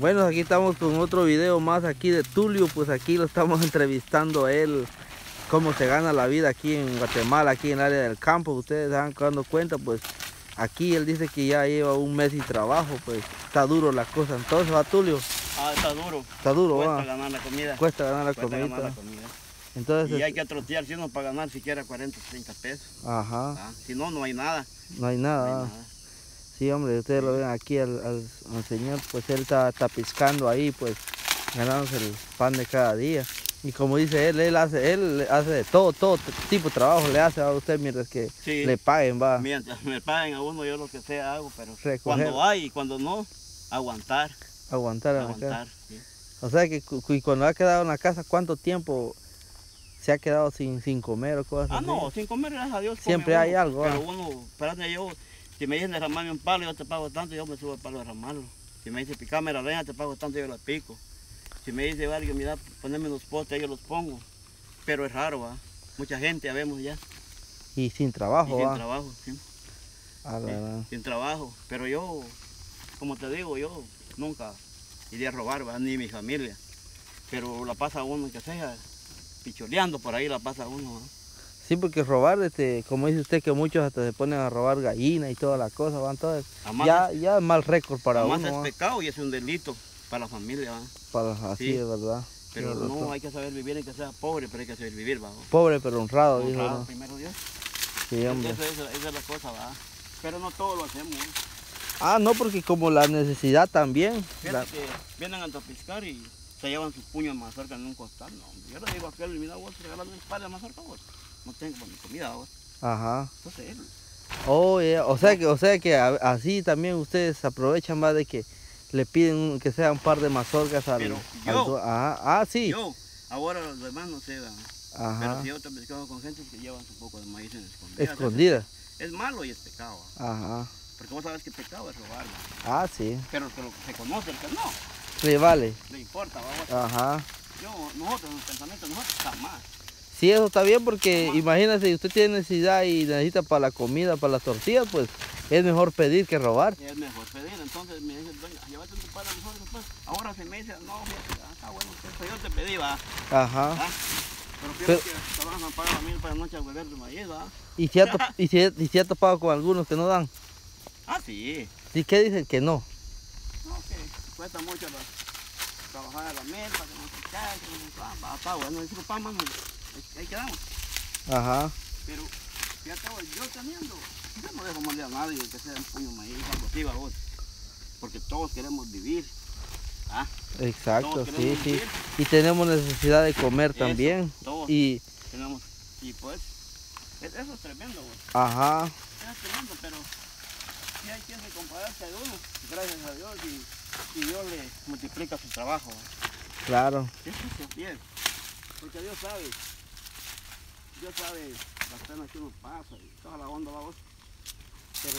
Bueno, aquí estamos con otro video más aquí de Tulio, pues aquí lo estamos entrevistando a él, cómo se gana la vida aquí en Guatemala, aquí en el área del campo. Ustedes se van dando cuenta, pues aquí él dice que ya lleva un mes sin trabajo, pues está duro la cosa. Entonces, ¿va, Tulio? Ah, está duro. Está duro, Cuesta va. ganar la comida. Cuesta ganar la Cuesta comida. ganar la comida. Entonces, Y hay que trotear si uno para ganar siquiera 40, 30 pesos. ajá. Ah, si no, no hay nada. No hay nada. No hay nada. Sí, hombre, ustedes lo ven aquí al señor, pues él está piscando ahí, pues ganándose el pan de cada día. Y como dice él hace de todo tipo de trabajo le hace a usted mientras que Sí. le paguen, va. Mientras me paguen a uno, yo lo que sea hago, pero Recoger. cuando hay y cuando no, aguantar. Aguantar en la Aguantar, casa. sí. O sea que y cuando ha quedado en la casa, ¿cuánto tiempo se ha quedado sin comer o cosas así? No, sin comer, gracias a Dios. Siempre come hay uno, algo, pero uno, espérate, yo, si me dicen derramarme un palo, yo te pago tanto, yo me subo al palo a derramarlo. Si me dice picarme la leña, te pago tanto, yo la pico. Si me dice alguien, mira, ponerme unos postes, yo los pongo. Pero es raro, ¿va? Mucha gente ya vemos ya. Y sin trabajo, Y sin va. trabajo, sí. A la verdad. Sin trabajo. Pero yo, como te digo, yo nunca iría a robar, ¿va? Ni mi familia. Pero la pasa uno, que sea, picholeando por ahí la pasa uno, ¿va? Sí, porque robar, como dice usted, que muchos hasta se ponen a robar gallinas y todas las cosas, van todas. Ya es mal récord para además uno. es ¿va? pecado y es un delito para la familia, ¿va? Así Sí. es verdad. Pero Sí, no doctor. hay que saber vivir, hay que ser pobre, pero hay que saber vivir, ¿va? Pobre pero honrado, dijo. Honrado, ¿no? primero Dios. Sí, hombre. Esa es la cosa, ¿va? Pero no todo lo hacemos, ¿eh? Ah, no, porque como la necesidad también. Fíjate que vienen a pescar y se llevan sus puños de mazorca en un costal, no. Yo le digo a aquel, mira vos, regalame un par de mazorca vos. No tengo para mi comida vos. Ajá. Entonces él. Oh, yeah. O sea que así también ustedes aprovechan más de que le piden que sea un par de mazorcas al... Pero yo, Ajá. Sí. yo, ahora los demás no sé, ¿va? Ajá. Pero si yo te pescado con gente que llevan su poco de maíz en escondida. Escondida. Es malo y es pecado, ¿va? Ajá. Porque vos sabes que pecado es robar, ¿va? Ah, sí. Pero que lo que se conoce, el que no, Le vale. le importa, ¿va? Vos. Ajá. Nosotros, en el pensamiento, nosotros jamás. Sí, eso está bien porque imagínese, si usted tiene necesidad y necesita para la comida, para las tortillas, pues es mejor pedir que robar. Es mejor pedir, entonces me dice, doña, llévate tu padre mejor después. Ahora se me dice, no, fíjate, está bueno, pues yo te pedí, va. Ajá. ¿Ah? Pero fíjate que te van a pagar a mí para la noche a beber tu maíz, va. ¿Y si ha topado con algunos que no dan? Ah, sí. ¿Y qué dicen que no? No, que cuesta mucho trabajar a la mesa, que no se cae, que no se pan, está bueno, dice pan, mano, ahí quedamos. Ajja. Pero, fíjate, yo teniendo, yo no dejo mandar a nadie que sea un puño de maíz, algo así, va, vos. Porque todos queremos vivir. ¿Ah? Exacto, Todos sí, queremos sí. vivir. Y tenemos necesidad de comer Eso, también. todos Y, tenemos, y pues, eso es tremendo, vos. ajá, Es tremendo, pero sí hay quien se compadece de uno, gracias a Dios, y Dios le multiplica su trabajo. ¿Va? claro. Eso es bien, porque Dios sabe las penas que uno pasa y toda la onda, va vos. Pero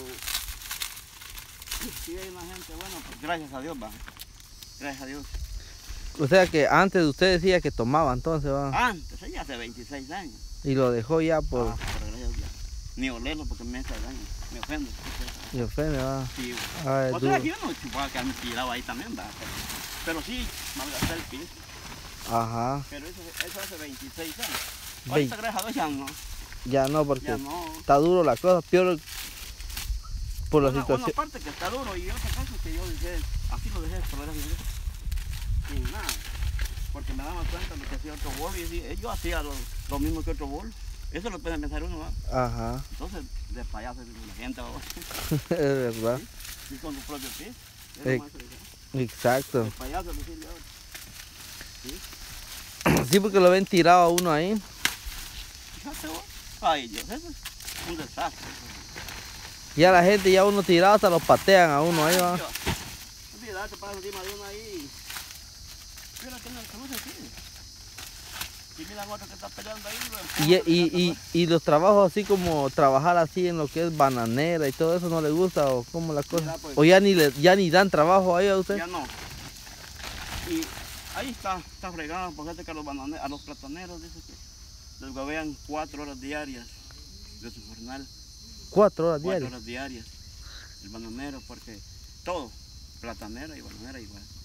sí hay una gente buena, pues gracias a Dios, va. Gracias a Dios. O sea que antes usted decía que tomaba, entonces va. Antes, ya hace 26 años. Y lo dejó ya por... Pero gracias a Dios. Ni olerlo porque me hace daño, me ofende. Y ofende, va. Sí, Ah, es o sea, duro. que yo no chupaba que me tiraba ahí también, va. Pero sí, malgastar el piso. Ajá. Pero eso hace 26 años. Vein- Ahorita gracias a Dios ya no. Ya no, porque Ya no. está duro la cosa, peor por la Una situación. parte que está duro y otra cosa que yo dejé, así lo dejé por gracias a Dios. Sin nada. Porque me daba cuenta de que hacía otro bol y decía, yo hacía lo mismo que otro bol. Eso lo puede pensar uno, ¿va? Ajá. Entonces, de payaso es la gente, ¿va? Es verdad. Y con su propio pie. Es Eh, lo más que Exacto. de payaso decirle ahora. ¿Sí? Sí, porque lo ven tirado a uno ahí. Fíjate vos. Ay Dios, eso es un desastre. Ya la gente, ya uno tirado, hasta lo patean a uno ahí, va. Olvídate, pasa encima de uno ahí. Mira que no se sigue. Y mira otro que está peleando ahí. Y los trabajos así como trabajar así en lo que es bananera y todo eso, ¿no le gusta o cómo la cosa? Mira, pues. O ya ni dan trabajo ahí a usted. Ya no. Y ahí está fregado, porque que a los plataneros dice que les gobean 4 horas diarias de su jornal. 4 horas 4 diarias. horas diarias. El bananero, porque todo, platanera y bananera igual.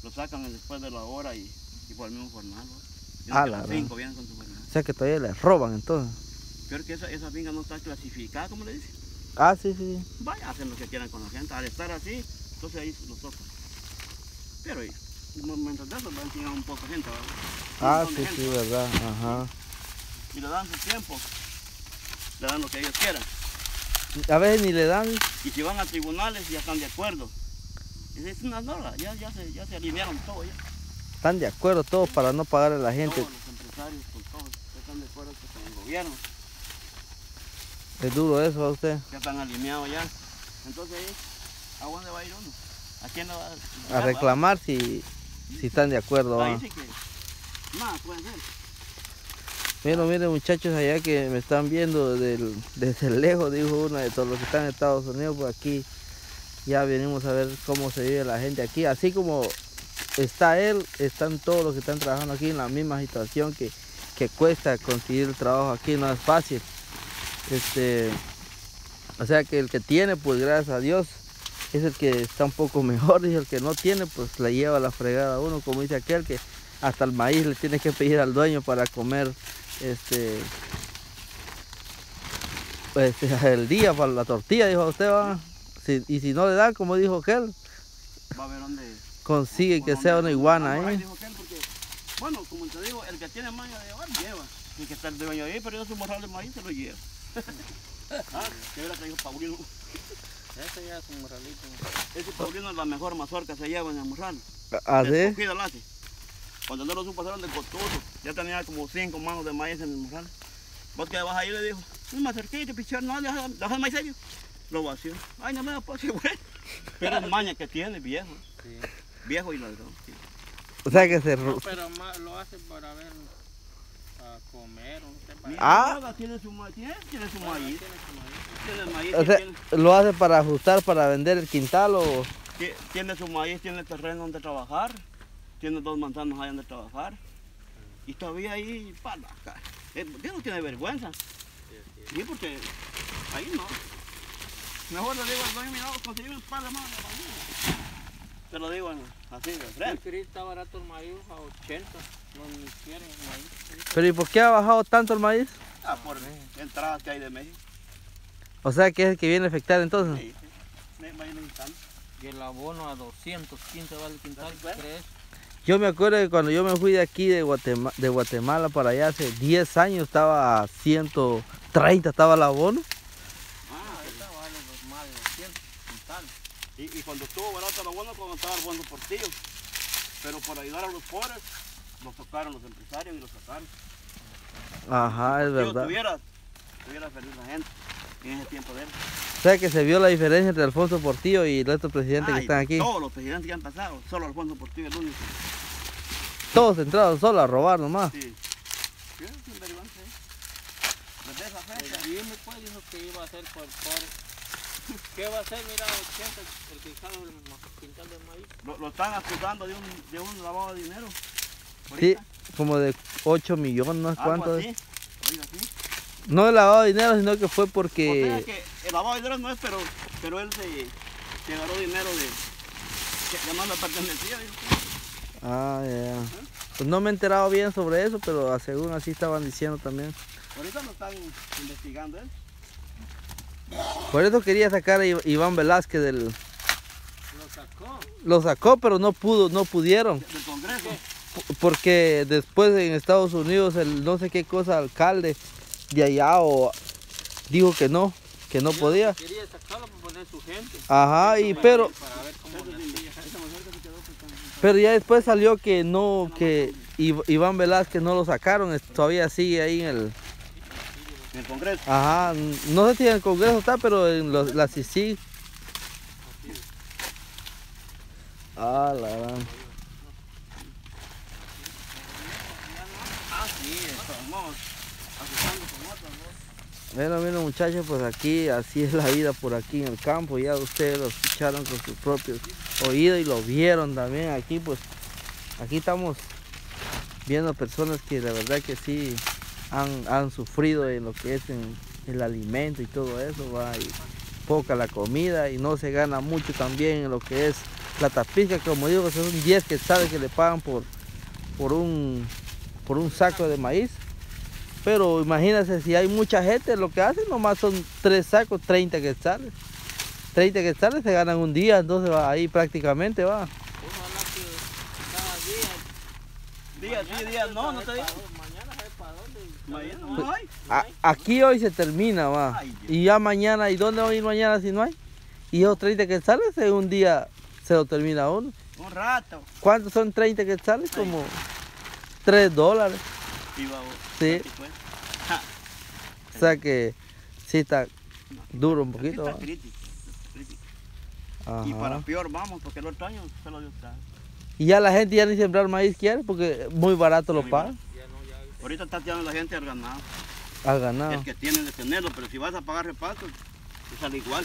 lo sacan después de la hora y por el mismo jornal. Ah, A la las gran. 5 vienen con su jornal. O sea que todavía les roban entonces. Peor que esa finca no está clasificada, como le dicen. Ah, sí, sí. Vaya, hacen lo que quieran con la gente. Al estar así, entonces ahí los tocan. Pero mientras de eso van a llegar un poco de gente, ¿verdad? Ah, Un montón sí, de sí, gente. verdad. Ajá. Y le dan su tiempo, le dan lo que ellos quieran. A veces ni le dan. Y si van a tribunales ya están de acuerdo. Es una norma, ya se alinearon todo ya. Están de acuerdo todos para no pagarle a la gente. Todos los empresarios con todos ya están de acuerdo con el gobierno. Es duro eso a usted. Ya están alineados ya. Entonces ahí, ¿a dónde va a ir uno? ¿A quién le va a A reclamar si están de acuerdo. Ahí ¿va? sí que nada puede ser. Miren muchachos allá que me están viendo desde lejos, dijo uno de todos los que están en Estados Unidos, pues aquí ya venimos a ver cómo se vive la gente aquí. Así como está él, están todos los que están trabajando aquí en la misma situación que cuesta conseguir el trabajo aquí, no es fácil. O sea que el que tiene, pues gracias a Dios, es el que está un poco mejor, y el que no tiene, pues le lleva la fregada a uno, como dice aquel que hasta el maíz le tiene que pedir al dueño para comer el día, para la tortilla, dijo usted, va. Y si no le dan, como dijo aquel, Va a ver dónde consigue que sea una iguana, Ay, ¿eh? dijo aquel, porque, bueno, como te digo, el que tiene maña de llevar, lleva. El que está el dueño ahí, pero su morral de maíz se lo lleva. Ah, que hubiera traído Paulino. Ese ya es un morralito. Ese Paulino es la mejor mazorca que se lleva en el morral. ¿Ah, sí? Escogida la hace. Cuando no lo supo hacer de costoso, ya tenía como 5 manos de maíz en el morral. Vos que vas ahí le dijo, un mazorquito, pichar, no, deja el maíz serio. Lo vació. Ay, no me da pues, güey. Pero es maña que tiene, viejo. Sí. Viejo y ladrón. Sí. O sea que No, pero lo hace para ver, para comer, no sé, para... Ah. Mira, tiene su maíz, tiene su Bueno, maíz. tiene su maíz. Tiene el maíz, o sea, tiene, lo hace para ajustar, para vender el quintal o... tiene su maíz, tiene terreno donde trabajar, tiene 2 manzanas ahí donde trabajar. Y todavía ahí, para acá. Él no tiene vergüenza. Sí, porque ahí no. Mejor le digo al dueño, mira, conseguí un par de manos de maíz. Te lo digo así de El frente. Cris está barato el maíz a 80, no ni quieren el maíz. Pero ¿y por qué ha bajado tanto el maíz? Ah, por entradas que hay de México. O sea que es el que viene a afectar entonces. Sí, sí. Maíz mexicano. Y el abono a 215 vale el quintal, ¿Ves? ¿crees? Yo me acuerdo que cuando yo me fui de aquí de Guatemala para allá hace 10 años estaba a 130, estaba el abono. Ah, ahorita vale más de 200 quintal. Y cuando estuvo barato era bueno cuando estaba el buen portillo. Pero por ayudar a los pobres, los tocaron los empresarios y los sacaron. Ajá, es Si verdad. tuviera feliz la gente en ese tiempo de él. O sea que se vio la diferencia entre Alfonso Portillo y los otros presidentes que Ay, están aquí. Todos los presidentes que han pasado, solo Alfonso Portillo es el único. Todos entraron solo a robar nomás. Sí. Sí, es un derivante. Desde esa fecha. El Jimmy pues dijo que iba a hacer por ¿qué va a hacer? Mira, 80 el que sabe el quintal de maíz. Lo están acusando de un lavado de dinero. Sí, Ahorita. como de 8 millones, no sé Algo cuánto. así. Oiga, sí. No he lavado dinero, sino que fue O sea porque... que el lavado de dinero no es, pero él se agarró dinero que no le pertenecía. dijo. Ah, ya. Pues no me he enterado bien sobre eso, pero según así estaban diciendo también. Ahorita lo están investigando él. Por eso quería sacar a Iván Velázquez del... Lo sacó. Lo sacó, pero no pudieron. Del Congreso. Porque después en Estados Unidos el no sé qué cosa alcalde de allá dijo que no podía. Quería sacarlo para poner su gente. Ajá, pero Para ver cómo le hacía. Esa mazorca se quedó pero ya después salió que no, que Iván Velázquez no lo sacaron, todavía sigue ahí en el Congreso. ajá, no sé si en el Congreso está, pero en la CICIG. Ah, la gran. Ah, sí, estamos asustando con otros, ¿no? Bueno, muchachos, pues aquí así es la vida por aquí en el campo. Ya ustedes lo escucharon con sus propios oídos y lo vieron también aquí. Pues aquí estamos viendo personas que la verdad que sí han sufrido en lo que es en el alimento y todo eso, va, y poca la comida y no se gana mucho también en lo que es la tapizca, como digo, que son 10 quetzales que le pagan por un saco de maíz. Pero imagínense, si hay mucha gente, lo que hacen nomás son 3 sacos, 30 quetzales. 30 quetzales se ganan un día, entonces va ahí prácticamente va. Ojalá que cada día. Día sí, día no, no te digo. Mañana hay para dónde. Mañana No no hay. Aquí hoy se termina, va. Ay, Dios. Y ya mañana, ¿y dónde va a ir mañana si no hay? Y esos 30 quetzales en un día se lo termina uno. Un rato. ¿Cuántos son 30 quetzales? Como $3. Y va, Sí. O sea que sí está duro un poquito. Está ¿va? crítico, crítico. Ajá. Y para peor vamos, porque el otro año solo Dios sabe. Y ya la gente ya ni sembrar maíz quiere porque muy barato lo Muy pagan Ya no, ya. Ahorita está tirando la gente al ganado. al ganado. El que tienen de tenerlo, pero si vas a pagar reparto, te sale igual.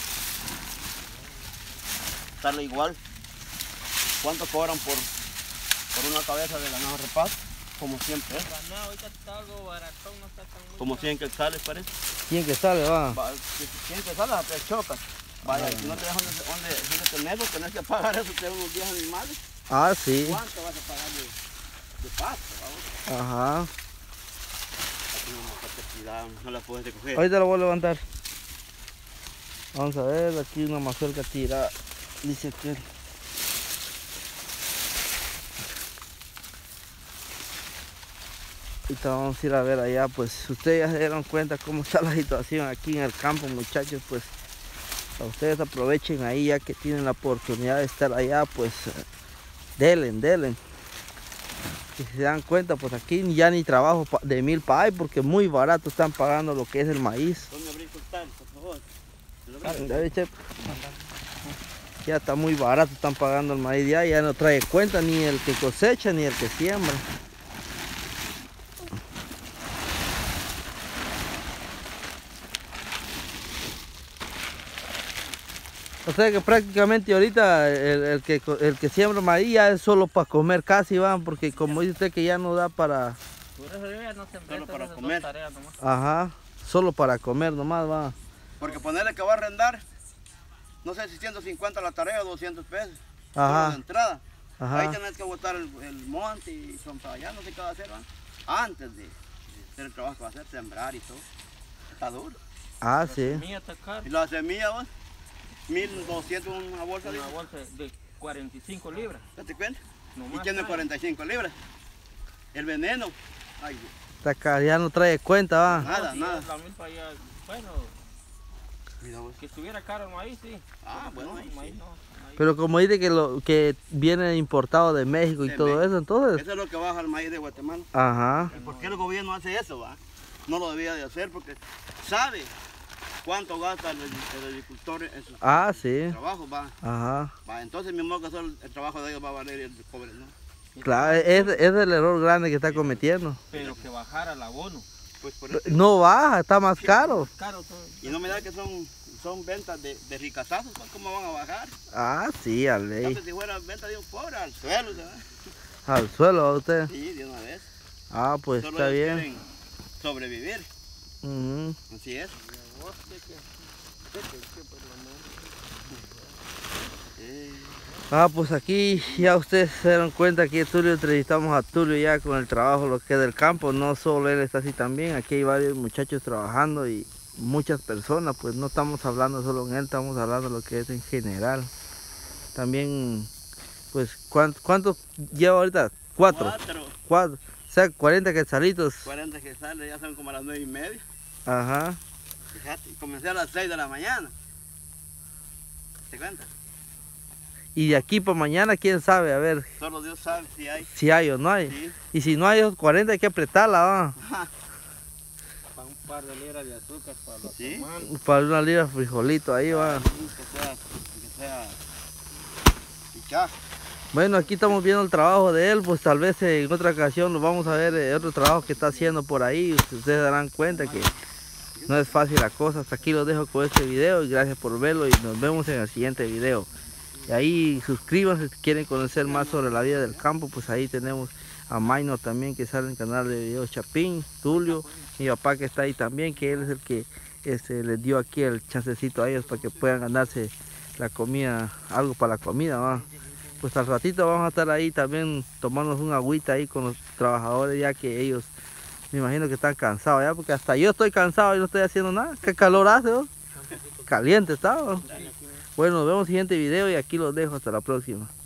Sale igual. ¿Cuánto cobran por una cabeza de ganado reparto? Como siempre, ¿eh? Ganado ahorita está algo baratón, no está tan muy Como caro. 100 quetzales parece. 100 quetzales va. 100 quetzales te chocas. Vaya, y si no te dejan dónde tenerlo, tenés que pagar eso, te dan unos días animales. Ah, sí. ¿Cuánto vas a pagar de pasto? Vamos? Ajá. Aquí no la puedes recoger. Ahorita lo voy a levantar. Vamos a ver, aquí una mazorca tirada. Dice aquel. Ahorita vamos a ir a ver allá, pues ustedes ya se dieron cuenta cómo está la situación aquí en el campo, muchachos, pues ustedes aprovechen ahí ya que tienen la oportunidad de estar allá, pues denle. Y si se dan cuenta, pues aquí ya ni trabajo de milpa hay porque muy barato están pagando lo que es el maíz. ¿Dónde abrir costal, por favor? ¿Te lo abres? Ya, chef. Ya está muy barato, están pagando el maíz ya no trae cuenta ni el que cosecha ni el que siembra. O sea que prácticamente ahorita el que siembra maíz ya es solo para comer casi van, porque como dice usted que ya no da para, Por eso yo ya no sembré Solo todas para esas comer. dos tareas nomás. ajá, solo para comer nomás va. Porque ponerle que va a arrendar, no sé si 150 la tarea o 200 pesos. solo Ajá, de entrada. Ahí ajá. tenés que botar el monte y son para allá, no sé qué va a hacer, ¿va? Antes de hacer el trabajo que va a hacer, sembrar y todo. Está duro. Ah, La sí. semilla está cara. Y la semilla, ¿va? 1200 una bolsa, Una bolsa de 45 libras. ¿te cuenta? No Y más tiene nada. 45 libras. El veneno, ay, Está acá, ya no trae cuenta va. nada, Si nada. es la milpa ya, bueno, Mira vos. que estuviera caro el maíz, sí. Ah, Pero bueno, no, ahí el maíz sí. no. Maíz. Pero como dice que lo que viene importado de México y De todo México. eso, entonces, Eso es lo que baja el maíz de Guatemala. ajá. ¿Y por qué el gobierno hace eso, va? No lo debía de hacer porque sabe cuánto gasta el agricultor en sus Ah, sí. trabajos, va. Ajá. Va, entonces mi modo que solo el trabajo de ellos va a valer el cobre, ¿no? Claro, es el error grande que está cometiendo. Pero que bajara el abono. Pues por eso. No baja, está más caro. Caro todo. Y no me da que son ventas de ricazazos, pues, ¿cómo van a bajar? Ah, sí, a Ya ley. que si fuera venta de un pobre al suelo, ¿sabes? Al suelo a usted. Sí, de una vez. Ah, pues Solo está ellos bien. quieren sobrevivir, Ujú. así es. Ah, pues aquí ya ustedes se dieron cuenta que Tulio, entrevistamos a Tulio ya con el trabajo, lo que es del campo. No solo él está así también, aquí hay varios muchachos trabajando y muchas personas, pues no estamos hablando solo en él, estamos hablando de lo que es en general. También, pues, ¿cuántos lleva ahorita? Cuatro. O sea, 40 quetzalitos. 40 que sale, ya son como a las 9:30. Ajá. Fíjate, y comencé a las 6 de la mañana. ¿Te cuenta? Y de aquí para mañana, quién sabe, a ver Solo Dios sabe si hay. si hay o no hay. Sí. Y si no hay esos 40 hay que apretarla, va. Para un par de libras de azúcar para la Sí. semana. Para una libra de frijolito ahí, va. Que sea pichá. Bueno, aquí estamos viendo el trabajo de él, pues tal vez en otra ocasión lo vamos a ver otro trabajo que está haciendo por ahí. Ustedes darán cuenta que no es fácil la cosa. Hasta aquí lo dejo con este video y gracias por verlo y nos vemos en el siguiente video. Y ahí suscríbanse si quieren conocer más sobre la vida del campo, pues ahí tenemos a Maynor también que sale en el canal de videos Chapín, Tulio, mi papá que está ahí también, que él es el que les dio aquí el chancecito a ellos para que puedan ganarse la comida, algo para la comida, ¿va? Pues al ratito vamos a estar ahí también tomándonos un agüita ahí con los trabajadores, ya que ellos me imagino que están cansados ya, porque hasta yo estoy cansado y no estoy haciendo nada. ¿Qué calor hace, ¿no? Caliente está, ¿no? Bueno, nos vemos en el siguiente video y aquí los dejo. Hasta la próxima.